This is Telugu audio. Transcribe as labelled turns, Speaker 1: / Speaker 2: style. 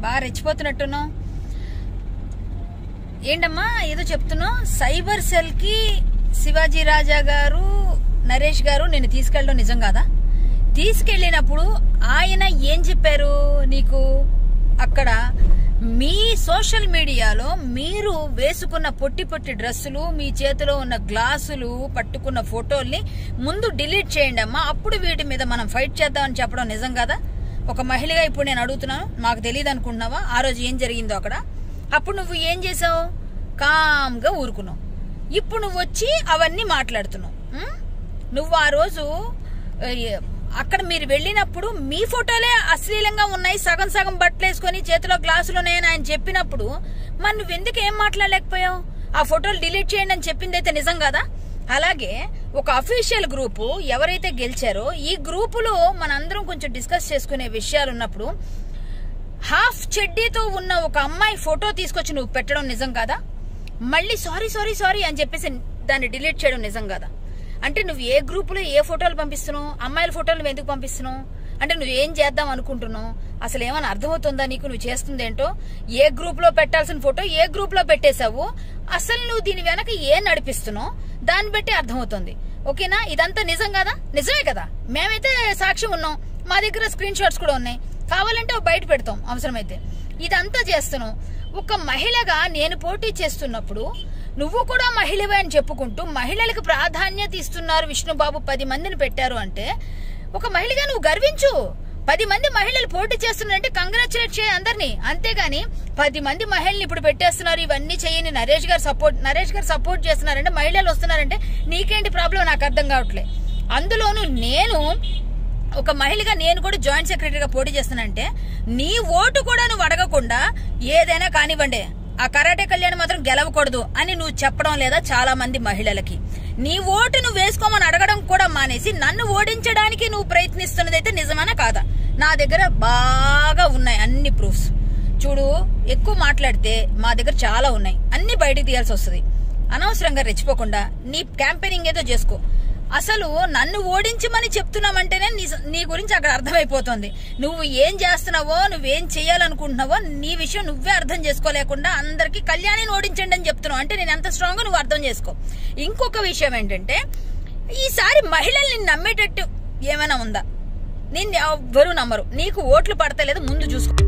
Speaker 1: బాగా రెచ్చిపోతున్నట్టున్నావు ఏంటమ్మా? ఏదో చెప్తున్నావు. సైబర్ సెల్ కి శివాజీ రాజా గారు, నరేష్ గారు నిన్ను తీసుకెళ్ళడం నిజం కాదా? తీసుకెళ్ళినప్పుడు ఆయన ఏం చెప్పారు నీకు? అక్కడ మీ సోషల్ మీడియాలో మీరు వేసుకున్న పొట్టి పొట్టి డ్రెస్సులు, మీ చేతిలో ఉన్న గ్లాసులు పట్టుకున్న ఫోటోల్ని ముందు డిలీట్ చేయండి అమ్మా, అప్పుడు వీటి మీద మనం ఫైట్ చేద్దామని చెప్పడం నిజం కదా? ఒక మహిళగా ఇప్పుడు నేను అడుగుతున్నాను, నాకు తెలియదు అనుకుంటున్నావా ఆ రోజు ఏం జరిగిందో అక్కడ? అప్పుడు నువ్వు ఏం చేసావు? కామ్గా ఊరుకున్నావు. ఇప్పుడు నువ్వు వచ్చి అవన్నీ మాట్లాడుతున్నావు. నువ్వు ఆ రోజు అక్కడ మీరు వెళ్ళినప్పుడు మీ ఫోటోలే అశ్లీలంగా ఉన్నాయి, సగం సగం బట్టలు వేసుకొని చేతిలో గ్లాసులు ఉన్నాయని ఆయన చెప్పినప్పుడు మరి నువ్వెందుకు ఏం మాట్లాడలేకపోయావు? ఆ ఫోటోలు డిలీట్ చేయండి అని చెప్పింది అయితే నిజం కదా? అలాగే ఒక అఫీషియల్ గ్రూపు ఎవరైతే గెలిచారో ఈ గ్రూపులో మనందరం కొంచెం డిస్కస్ చేసుకునే విషయాలు ఉన్నప్పుడు హాఫ్ చెడ్డీతో ఉన్న ఒక అమ్మాయి ఫోటో తీసుకొచ్చి నువ్వు పెట్టడం నిజం కదా? మళ్ళీ సారీ సారీ సారీ అని చెప్పేసి దాన్ని డిలీట్ చేయడం నిజం కదా? అంటే నువ్వు ఏ గ్రూపులో ఏ ఫోటోలు పంపిస్తున్నావు? అమ్మాయిల ఫోటోలు నువ్వు ఎందుకు పంపిస్తున్నావు? అంటే నువ్వు ఏం చేద్దాం అనుకుంటున్నావు? అసలు ఏమైనా అర్థమవుతుందా నీకు నువ్వు చేస్తుందేంటో? ఏ గ్రూప్ లో పెట్టాల్సిన ఫోటో ఏ గ్రూప్ లో పెట్టేశావు? అసలు నువ్వు దీని వెనక ఏం నడిపిస్తున్నావు దాన్ని బట్టి అర్థమవుతుంది. ఓకేనా? ఇదంతా నిజం కదా? నిజమే కదా? మేమైతే సాక్ష్యం ఉన్నాం, మా దగ్గర స్క్రీన్ షాట్స్ కూడా ఉన్నాయి, కావాలంటే బయట పెడతాం అవసరమైతే. ఇదంతా చేస్తున్నావు. ఒక మహిళగా నేను పోటీ చేస్తున్నప్పుడు నువ్వు కూడా మహిళవే అని చెప్పుకుంటూ మహిళలకు ప్రాధాన్యత ఇస్తున్నారు విష్ణుబాబు 10 మందిని పెట్టారు అంటే ఒక మహిళగా నువ్వు గర్వించు. 10 మంది మహిళలు పోటీ చేస్తున్నారంటే కంగ్రాచులేట్ చేయ అందరినీ, అంతేగాని 10 మంది మహిళలు ఇప్పుడు పెట్టేస్తున్నారు ఇవన్నీ చేయని నరేష్ గారు సపోర్ట్ చేస్తున్నారంటే మహిళలు వస్తున్నారంటే నీకేంటి ప్రాబ్లం నాకు అర్థం కావట్లే. అందులోనూ నేను ఒక మహిళగా నేను కూడా జాయింట్ సెక్రటరీగా పోటీ చేస్తానంటే నీ ఓటు కూడా నువ్వు అడగకుండా ఏదైనా కానివ్వండి ఆ కరాటే కళ్యాణ్ మాత్రం గెలవకూడదు అని నువ్వు చెప్పడం లేదా చాలా మంది మహిళలకి? నీ ఓటు నువ్వు వేసుకోమని అడగడం కూడా మానేసి నన్ను ఓడించడానికి నువ్వు ప్రయత్నిస్తున్నదైతే నిజమేనా కాదా? నా దగ్గర బాగా ఉన్నాయి అన్ని ప్రూఫ్స్. చూడు, ఎక్కువ మాట్లాడితే మా దగ్గర చాలా ఉన్నాయి, అన్ని బయటకు తీయాల్సి వస్తుంది. అనవసరంగా రెచ్చిపోకుండా నీ క్యాంపెయినింగ్ ఏదో చేసుకో. అసలు నన్ను ఓడించమని చెప్తున్నామంటేనే నీ గురించి అక్కడ అర్థమైపోతుంది. నువ్వు ఏం చేస్తున్నావో, నువ్వేం చేయాలనుకుంటున్నావో నీ విషయం నువ్వే అర్థం చేసుకోలేకుండా అందరికి కళ్యాణిని ఓడించండి అని చెప్తున్నావు అంటే నేను ఎంత స్ట్రాంగ్ నువ్వు అర్థం చేసుకో. ఇంకొక విషయం ఏంటంటే ఈసారి మహిళల్ని నమ్మేటట్టు ఏమైనా ఉందా? నిన్ను ఎవ్వరూ నమ్మరు, నీకు ఓట్లు పడతలేదు, ముందు చూసుకో.